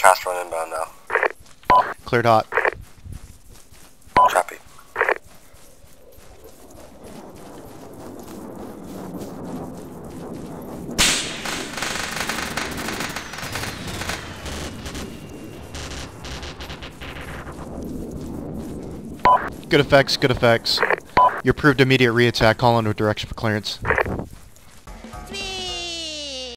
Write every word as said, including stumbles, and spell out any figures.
fast run inbound now. Cleared hot. Copy. Good effects, good effects. You approved immediate re-attack. Call under direction for clearance.